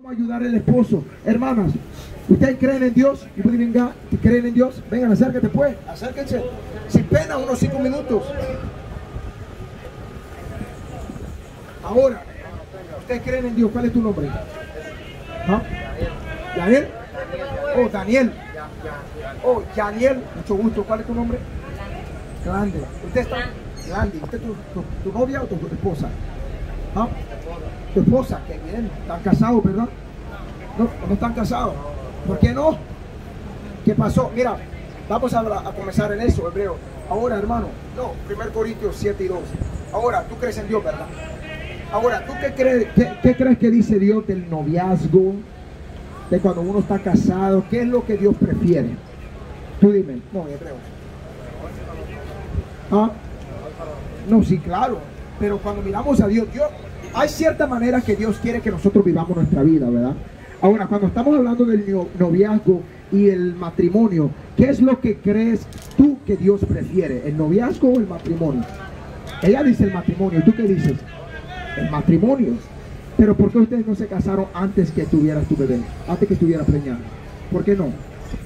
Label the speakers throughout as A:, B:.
A: Ayudar al esposo. Hermanas, ¿ustedes creen en Dios? ¿Y venga, creen en Dios? Vengan, acércate pues, acérquense. Sin pena, unos 5 minutos. Ahora, ¿ustedes creen en Dios? ¿Cuál es tu nombre? ¿Ah? ¿Daniel? Oh, Daniel. Oh, Daniel. Mucho gusto. ¿Cuál es tu nombre? Grande. ¿Usted está? Grande. ¿Usted es tu novia o tu esposa? ¿Ah? Tu esposa, qué bien. ¿Están casados, verdad? No están casados. ¿Por qué no? ¿Qué pasó? Mira, vamos a comenzar en eso, hebreo. Ahora, hermano, no, 1 Corintios 7:2. Ahora, tú crees en Dios, ¿verdad? Ahora, ¿tú qué crees que dice Dios del noviazgo? De cuando uno está casado, ¿qué es lo que Dios prefiere? Tú dime. No, hebreo. ¿Ah? No, sí, claro. Pero cuando miramos a Dios, hay cierta manera que Dios quiere que nosotros vivamos nuestra vida, ¿verdad? Ahora, cuando estamos hablando del noviazgo y el matrimonio, ¿qué es lo que crees tú que Dios prefiere? ¿El noviazgo o el matrimonio? Ella dice el matrimonio. ¿Tú qué dices? El matrimonio. Pero ¿por qué ustedes no se casaron antes que tuvieras tu bebé? Antes que estuvieras preñada. ¿Por qué no?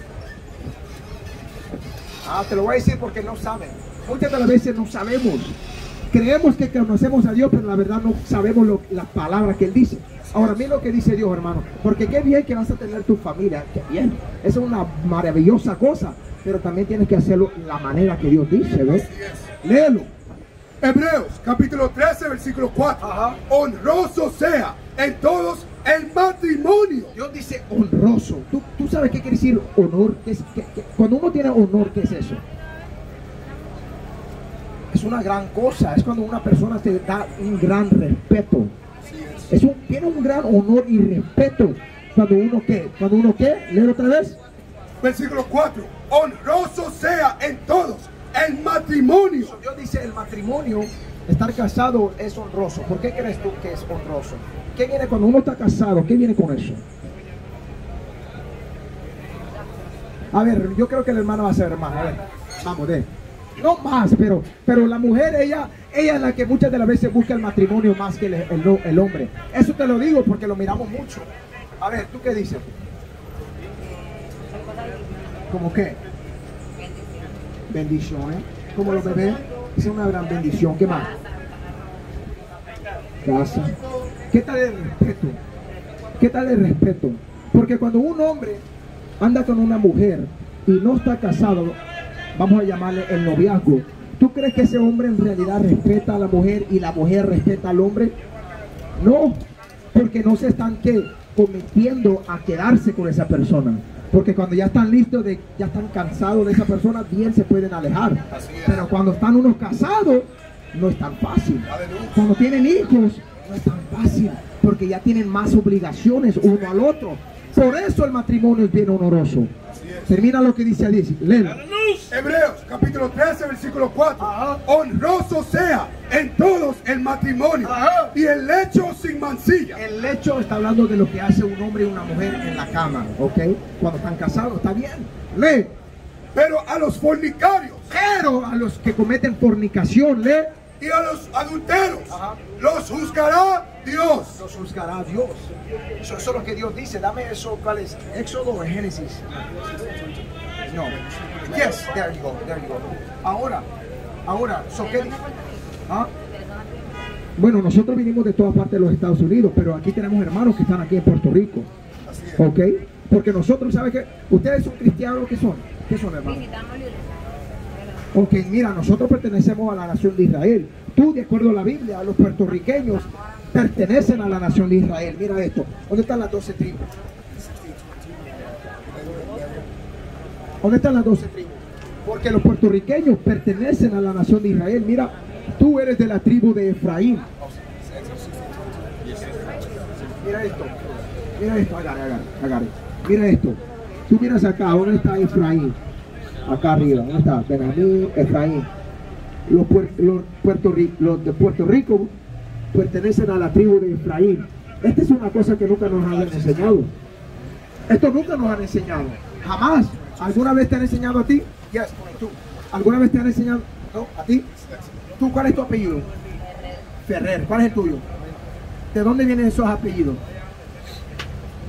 A: Te lo voy a decir porque no saben. Muchas de las veces no sabemos. Creemos que conocemos a Dios, pero la verdad no sabemos las palabras que Él dice. Ahora, mira lo que dice Dios, hermano. Porque qué bien que vas a tener tu familia. Qué bien. Eso es una maravillosa cosa. Pero también tienes que hacerlo la manera que Dios dice, ¿ves? Léelo.
B: Hebreos, capítulo 13, versículo 4.
A: Ajá.
B: Honroso sea en todos el matrimonio.
A: Dios dice honroso. ¿Tú sabes qué quiere decir honor? Cuando uno tiene honor, ¿qué es eso? Es una gran cosa. Es cuando una persona te da un gran respeto. Tiene un gran honor y respeto. Cuando uno qué, léelo otra vez.
B: Versículo 4. Honroso sea en todos el matrimonio.
A: Dios dice el matrimonio, estar casado es honroso. ¿Por qué crees tú que es honroso? ¿Qué viene cuando uno está casado? ¿Qué viene con eso? A ver, yo creo que la hermana va a ser más. A ver, vamos, no más, pero la mujer, ella es la que muchas de las veces busca el matrimonio más que el hombre. Eso te lo digo porque lo miramos mucho. A ver, ¿tú qué dices? ¿Cómo qué? Bendiciones. Como los bebés, es una gran bendición. ¿Qué más? Casa. ¿Qué tal el respeto? ¿Qué tal el respeto? Porque cuando un hombre anda con una mujer y no está casado, vamos a llamarle el noviazgo, ¿tú crees que ese hombre en realidad respeta a la mujer y la mujer respeta al hombre? No, porque no se están cometiendo a quedarse con esa persona. Porque cuando ya están listos, ya están cansados de esa persona, bien se pueden alejar. Pero cuando están unos casados, no es tan fácil. Cuando tienen hijos, no es tan fácil. Porque ya tienen más obligaciones uno al otro. Por eso el matrimonio es bien honoroso. Termina lo que dice allí. Léelo.
B: Hebreos, capítulo 13, versículo 4. Ajá. Honroso sea en todos el matrimonio. Ajá. Y el lecho sin mancilla.
A: El lecho está hablando de lo que hace un hombre y una mujer en la cama, ¿ok? Cuando están casados, está bien. Lee.
B: Pero a los fornicarios.
A: Pero a los que cometen fornicación, lee.
B: Y a los adulteros. Ajá. Los juzgará Dios.
A: Los juzgará Dios. Eso es lo que Dios dice. Dame eso. ¿Cuál es? ¿Éxodo o Génesis? No. Yes, there you go. Ahora, ¿qué dice? ¿Ah? Bueno, nosotros vinimos de todas partes de los Estados Unidos, pero aquí tenemos hermanos que están aquí en Puerto Rico. ¿Ok? Porque nosotros, ¿saben qué? ¿Ustedes son cristianos? ¿Qué son? ¿Qué son, hermanos? Ok, mira, nosotros pertenecemos a la nación de Israel. Tú, de acuerdo a la Biblia, los puertorriqueños pertenecen a la nación de Israel. Mira esto. ¿Dónde están las 12 tribus? ¿Dónde están las 12 tribus? Porque los puertorriqueños pertenecen a la nación de Israel. Mira, tú eres de la tribu de Efraín. Mira esto. Agarre. Mira esto. Tú miras acá, ¿dónde está Efraín? Acá arriba, ¿dónde está? Benjamín, Efraín. Los de Puerto Rico pertenecen a la tribu de Efraín. Esta es una cosa que nunca nos han enseñado. Esto nunca nos han enseñado. Jamás. ¿Alguna vez te han enseñado a ti? Yes, tú. ¿Alguna vez te han enseñado? ¿No? ¿A ti? ¿Tú cuál es tu apellido? Ferrer. ¿Cuál es el tuyo? ¿De dónde vienen esos apellidos?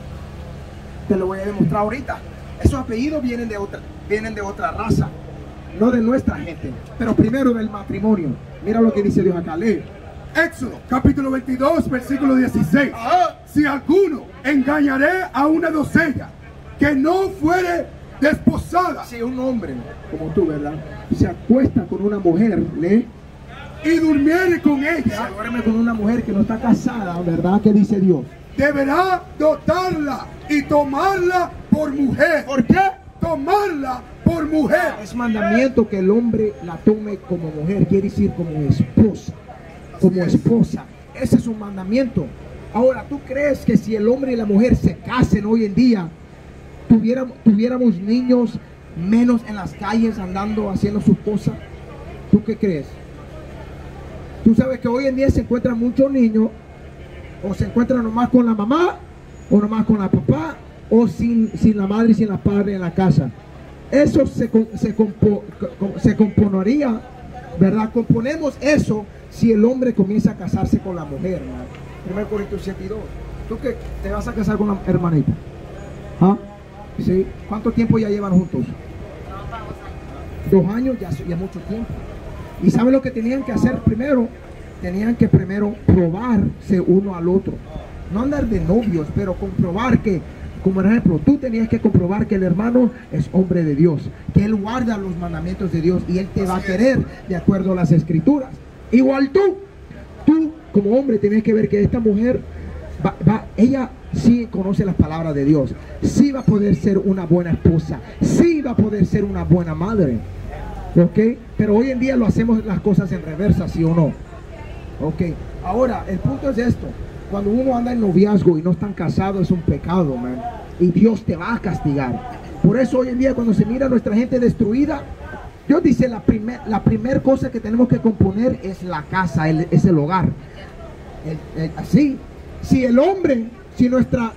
A: Te lo voy a demostrar ahorita. Esos apellidos vienen de otra raza, no de nuestra gente. Pero primero del matrimonio. Mira lo que dice Dios acá, lee.
B: Éxodo, capítulo 22, versículo 16. Si alguno engañaré a una doncella que no fuere desposada,
A: Si un hombre como tú, ¿verdad?, se acuesta con una mujer, lee,
B: y durmiere con
A: se
B: ella,
A: duerme con una mujer que no está casada, ¿verdad?, ¿qué dice Dios?
B: deberá dotarla y tomarla por mujer.
A: ¿Por qué?
B: Tomarla por mujer.
A: Es mandamiento que el hombre la tome como mujer, quiere decir como esposa. Como esposa. Ese es un mandamiento. Ahora, ¿tú crees que si el hombre y la mujer se casen hoy en día, tuviéramos niños menos en las calles andando haciendo sus cosas? ¿Tú qué crees? Tú sabes que hoy en día se encuentran muchos niños, o se encuentran nomás con la mamá, o nomás con la papá, o sin la madre y sin la padre en la casa. Eso se componería, ¿verdad? Componemos eso si el hombre comienza a casarse con la mujer, ¿no? 1 Corintios 7:2. ¿Tú qué te vas a casar con la hermanita? ¿Ah? ¿Sí? ¿Cuánto tiempo ya llevan juntos? 2 años, ya mucho tiempo. ¿Y saben lo que tenían que hacer primero? Tenían que primero probarse uno al otro. No andar de novios, pero comprobar que, como por ejemplo, tú tenías que comprobar que el hermano es hombre de Dios, que él guarda los mandamientos de Dios y él te va a querer de acuerdo a las escrituras. Igual tú como hombre tienes que ver que esta mujer, ella sí conoce las palabras de Dios, sí va a poder ser una buena esposa, sí va a poder ser una buena madre. ¿Ok? Pero hoy en día lo hacemos las cosas en reversa, ¿sí o no? Ok. Ahora, el punto es esto. Cuando uno anda en noviazgo y no están casados es un pecado, man. Y Dios te va a castigar. Por eso hoy en día cuando se mira a nuestra gente destruida, Dios dice la primer cosa que tenemos que componer es la casa, es el hogar. Así, si el hombre, si nuestra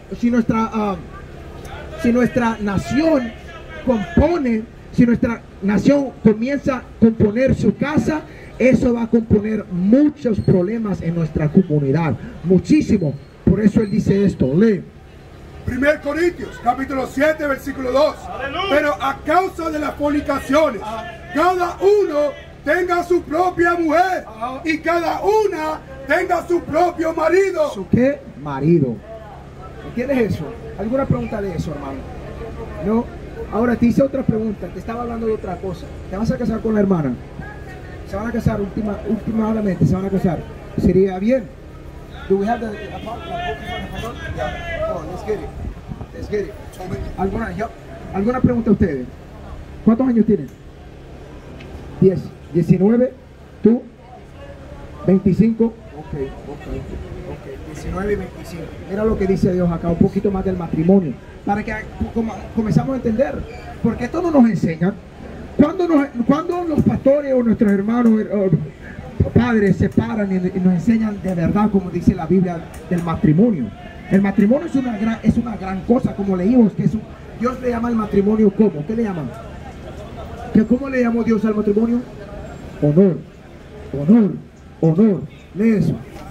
A: nación compone, si nuestra nación comienza a componer su casa, eso va a componer muchos problemas en nuestra comunidad, muchísimo. Por eso él dice esto, lee.
B: 1 Corintios, capítulo 7, versículo 2. Pero a causa de las fornicaciones, cada uno tenga su propia mujer y cada una tenga su propio marido.
A: ¿Su qué? Marido. ¿Entiendes eso? ¿Alguna pregunta de eso, hermano? No. Ahora te hice otra pregunta, te estaba hablando de otra cosa. ¿Te vas a casar con la hermana? Se van a casar últimamente, se van a casar. ¿Sería bien? Do we have the yeah. Oh, let's get it. Let's get it. ¿Alguna pregunta a ustedes? ¿Cuántos años tienen? 10, 19, ¿tú? 25. Ok. 19 y 25. Mira lo que dice Dios acá, un poquito más del matrimonio, para que comenzamos a entender, porque esto no nos enseña. Cuando los pastores o nuestros hermanos o padres se paran y nos enseñan de verdad, como dice la Biblia, del matrimonio. El matrimonio es una gran cosa, como leímos, que Dios le llama al matrimonio ¿cómo? ¿Qué le llaman? ¿Cómo le llamó Dios al matrimonio? Honor, honor, honor. Lee eso.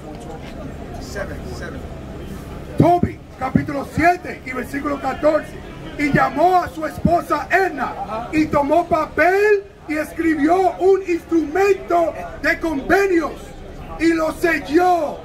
B: Tobit, capítulo 7 y versículo 14. Y llamó a su esposa Edna y tomó papel y escribió un instrumento de convenios y lo selló.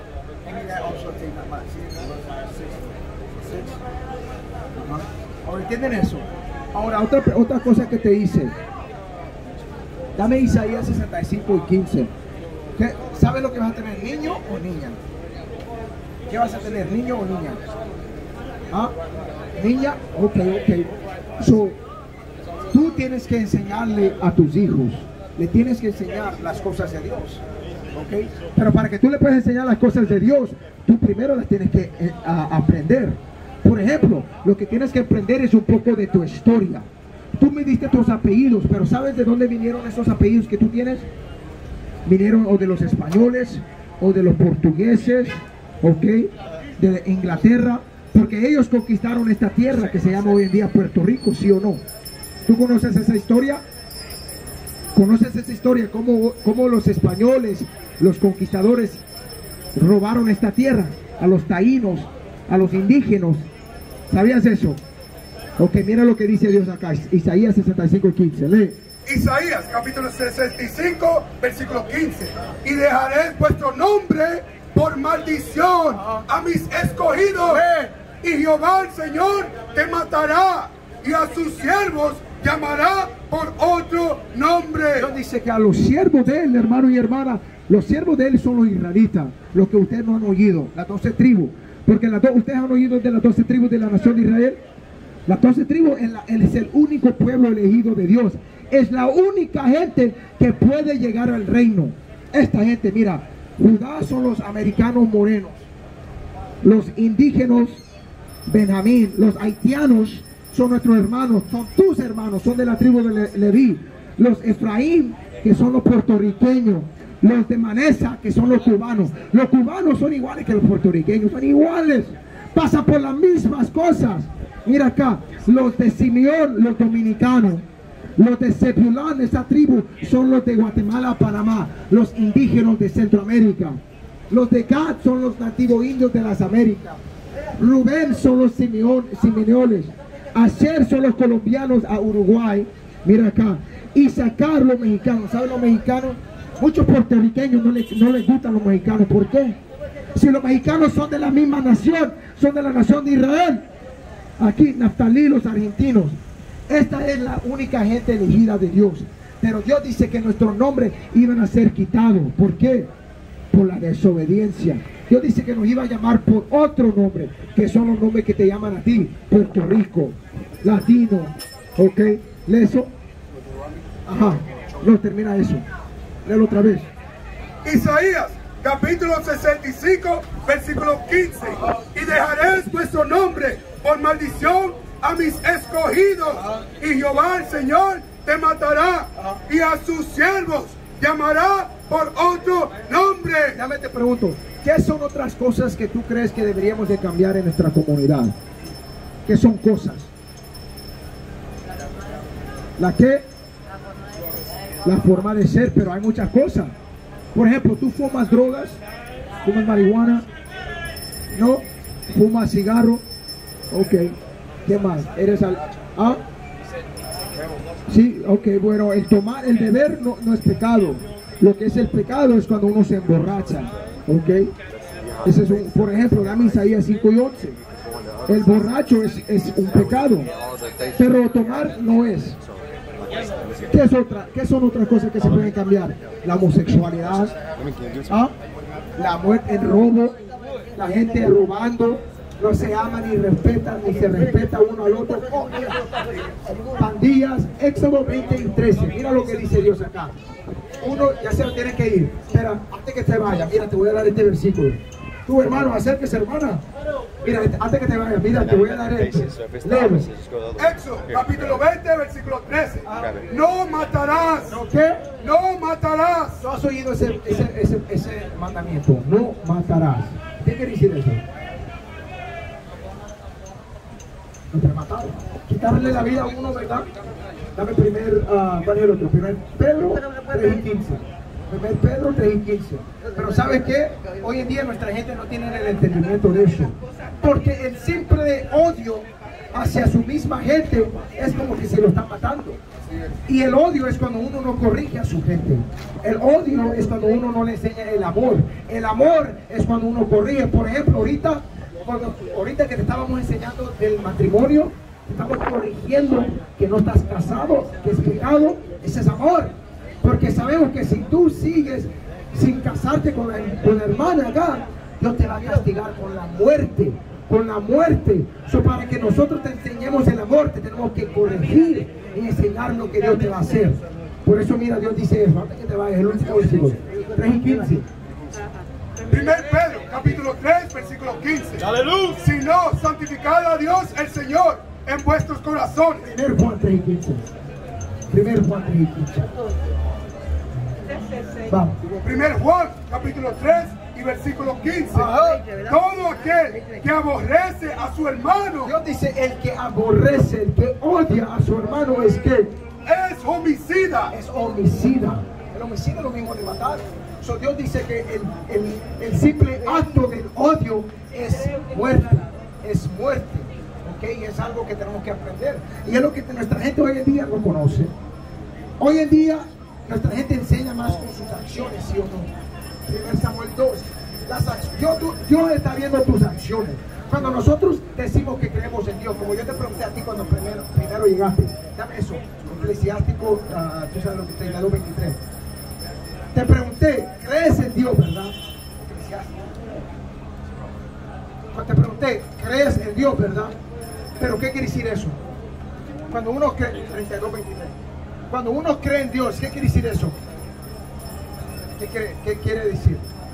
A: Ahora, ¿entienden eso? Ahora, otra cosa que te dice. Dame Isaías 65 y 15. ¿Sabes lo que vas a tener, niño o niña? ¿Qué vas a tener, niño o niña? ¿Ah? Niña, ok. So, tú tienes que enseñarle a tus hijos, le tienes que enseñar las cosas de Dios, ok. Pero para que tú le puedas enseñar las cosas de Dios, tú primero las tienes que aprender. Por ejemplo, lo que tienes que aprender es un poco de tu historia. Tú me diste tus apellidos, pero ¿sabes de dónde vinieron esos apellidos que tú tienes? Vinieron o de los españoles, o de los portugueses, ok, de Inglaterra, porque ellos conquistaron esta tierra que se llama hoy en día Puerto Rico, ¿sí o no? ¿Tú conoces esa historia? ¿Conoces esa historia? ¿Cómo los españoles, los conquistadores, robaron esta tierra a los taínos, a los indígenas? ¿Sabías eso? Ok, mira lo que dice Dios acá, Isaías 65:15, lee.
B: Isaías capítulo 65 versículo 15. Y dejaré vuestro nombre por maldición a mis escogidos. Y Jehová el Señor te matará y a sus siervos llamará por otro nombre.
A: Dios dice que a los siervos de él, hermano y hermana, los siervos de él son los israelitas, los que ustedes no han oído, las 12 tribus. Porque ustedes han oído de las 12 tribus de la nación de Israel. Las 12 tribus es el único pueblo elegido de Dios. Es la única gente que puede llegar al reino. Esta gente, mira, Judá son los americanos morenos, los indígenas Benjamín, los haitianos son nuestros hermanos, son tus hermanos, son de la tribu de Leví. Los Efraín, que son los puertorriqueños. Los de Manesa, que son los cubanos. Los cubanos son iguales que los puertorriqueños, son iguales. Pasan por las mismas cosas. Mira acá, los de Simeón, los dominicanos. Los de Zebulón, esa tribu, son los de Guatemala, Panamá. Los indígenas de Centroamérica. Los de Gad son los nativos indios de las Américas. Rubén son los simeones. Asher son los colombianos a Uruguay. Mira acá. Isaacar los mexicanos. ¿Saben los mexicanos? Muchos puertorriqueños no les gustan los mexicanos. ¿Por qué? Si los mexicanos son de la misma nación, son de la nación de Israel. Aquí, Naftalí, los argentinos. Esta es la única gente elegida de Dios. Pero Dios dice que nuestros nombres iban a ser quitados. ¿Por qué? Por la desobediencia. Dios dice que nos iba a llamar por otro nombre, que son los nombres que te llaman a ti. Puerto Rico, latino. ¿Ok? ¿Lee eso? Ajá. No, termina eso. Léelo otra vez.
B: Isaías capítulo 65 versículo 15. Y dejaré vuestro nombre por maldición a mis escogidos. Y Jehová el Señor te matará y a sus siervos llamará por otro nombre.
A: Déjame te pregunto, ¿qué son otras cosas que tú crees que deberíamos de cambiar en nuestra comunidad? ¿Qué son cosas? ¿La qué? La forma de ser, pero hay muchas cosas. Por ejemplo, tú fumas drogas, fumas marihuana, no, fumas cigarro, ok. ¿Qué más? ¿Eres ¿Ah? Sí, ok, bueno, el beber no es pecado. Lo que es el pecado es cuando uno se emborracha, ok. Ese es por ejemplo, dame Isaías 5:11. El borracho es un pecado, pero tomar no es. ¿Qué son otras cosas que se pueden cambiar? La homosexualidad, ¿ah? La muerte, el robo, la gente robando, no se aman ni respetan, ni se respeta uno al otro. Oh, mira. Pandillas, Éxodo 20:13. Mira lo que dice Dios acá. Uno ya se lo tiene que ir. Espera, antes que te vaya, mira, te voy a dar este versículo. Tu hermano, acérquese, hermana. Mira, antes que te vaya, mira, te voy a dar esto. Léelo.
B: Éxodo capítulo 20 versículo 13. No matarás.
A: ¿Qué?
B: No matarás.
A: ¿No has oído ese mandamiento? No matarás. ¿Qué quiere decir eso? No te mataron. Quitarle la vida a uno, ¿verdad? Dame ¿cuál es el otro? Primer Pedro 3:15. Primer Pedro 3:15. Pero ¿sabes qué? Hoy en día nuestra gente no tiene el entendimiento de eso. Porque el simple odio hacia su misma gente es como que se lo están matando. Y el odio es cuando uno no corrige a su gente. El odio es cuando uno no le enseña el amor. El amor es cuando uno corrige. Por ejemplo, ahorita que te estábamos enseñando del matrimonio, estamos corrigiendo que no estás casado, que es pecado. Ese es amor. Porque sabemos que si tú sigues sin casarte con la hermana acá, Dios te va a castigar con la muerte. Con la muerte. Para que nosotros te enseñemos el amor, te tenemos que corregir y enseñar lo que Dios te va a hacer. Por eso, mira, Dios dice eso. Antes que te vayas, el último versículo 3:15.
B: Primer Pedro, capítulo 3, versículo 15. ¡Aleluya! Si no, santificad a Dios el Señor en vuestros corazones.
A: Primer Juan 3:15. Primer Juan 3:15. Vamos.
B: Primer Juan, capítulo 3 y versículo 15. Todo aquel que aborrece a su hermano.
A: Dios dice, el que aborrece, el que odia a su hermano es que
B: es homicida.
A: Es homicida. El homicida es lo mismo de matar. Dios dice que el simple acto del odio es muerte. Es muerte. ¿okay? Y es algo que tenemos que aprender. Y es lo que nuestra gente hoy en día no conoce. Hoy en día nuestra gente enseña más con sus acciones, ¿sí o no? 1 Samuel 2. Dios está viendo tus acciones. Cuando nosotros decimos que creemos en Dios, como yo te pregunté a ti cuando primero llegaste, dame eso, Eclesiástico, tú sabes lo que te 32:23. Te pregunté, ¿crees en Dios, verdad? Eclesiástico. Te pregunté, ¿crees en Dios, verdad? Pero ¿qué quiere decir eso? Cuando uno cree, 32:23. Cuando uno cree en Dios, ¿qué quiere decir eso? ¿Qué quiere decir?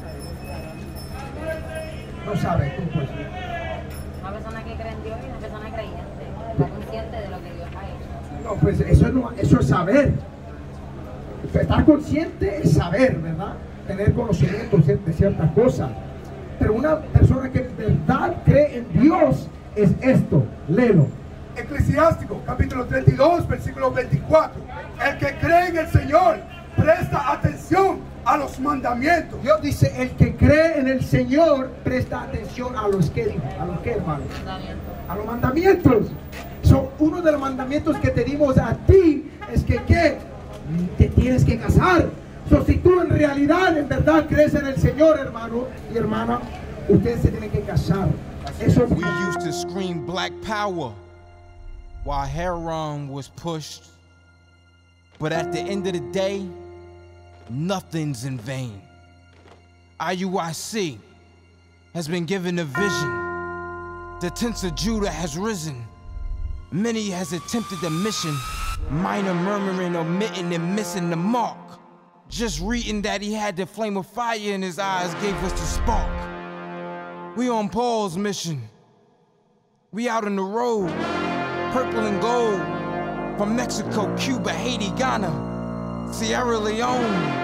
A: No sabe, ¿cómo puedes decir?
C: Una persona que cree en Dios y una persona creyente, está consciente de lo que Dios ha hecho.
A: No, pues eso es saber. Estar consciente es saber, ¿verdad? Tener conocimiento de ciertas cosas. Pero una persona que en verdad cree en Dios es esto, léelo.
B: Eclesiástico, capítulo 32, versículo 24. El que cree en el Señor presta atención a los mandamientos.
A: Dios dice, el que cree en el Señor presta atención a los que, hermano, a los mandamientos. Son uno de los mandamientos que te dimos a ti es que ¿qué? Te tienes que casar. Si tú en realidad, en verdad crees en el Señor, hermano y hermana, ustedes se tienen que casar. Eso es.
D: We used to scream black power while Heron was pushed. But at the end of the day, nothing's in vain. IUIC has been given a vision. The tents of Judah has risen. Many has attempted the mission, minor murmuring, omitting, and missing the mark. Just reading that he had the flame of fire in his eyes gave us the spark. We on Paul's mission. We out on the road, purple and gold, from Mexico, Cuba, Haiti, Ghana, Sierra Leone.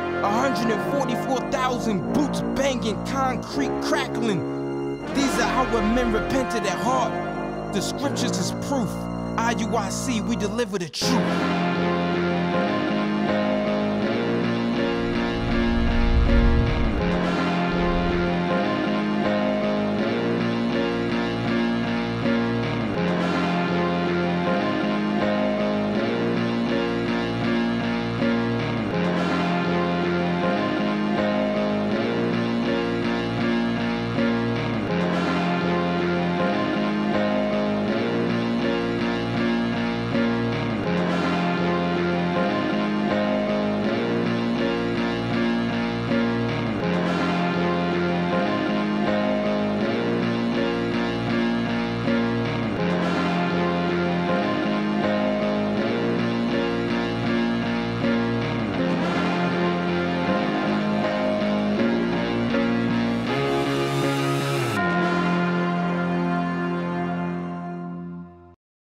D: 144,000 boots banging, concrete crackling. These are our men repented at heart. The scriptures is proof. IUIC, we deliver the truth.